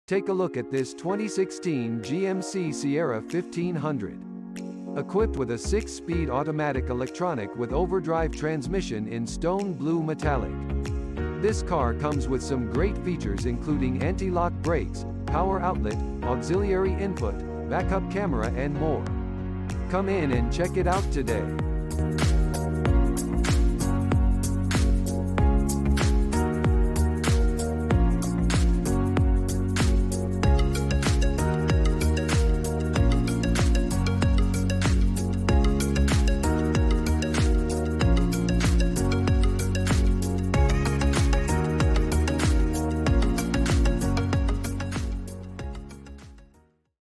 Take a look at this 2016 GMC Sierra 1500. Equipped with a 6-speed automatic electronic with overdrive transmission in stone blue metallic. This car comes with some great features including anti-lock brakes, power outlet, auxiliary input, backup camera and more. Come in and check it out today.